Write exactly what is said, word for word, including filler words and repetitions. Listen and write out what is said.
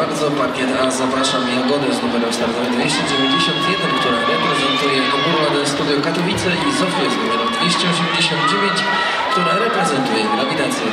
bardzo. Parkiet A zapraszam Jagodę z numerem startowym dwieście dziewięćdziesiąt jeden, która reprezentuje Ogórładę Studio Katowice, i Zofię z numerem dwieście osiemdziesiąt dziewięć, która reprezentuje Grawitację.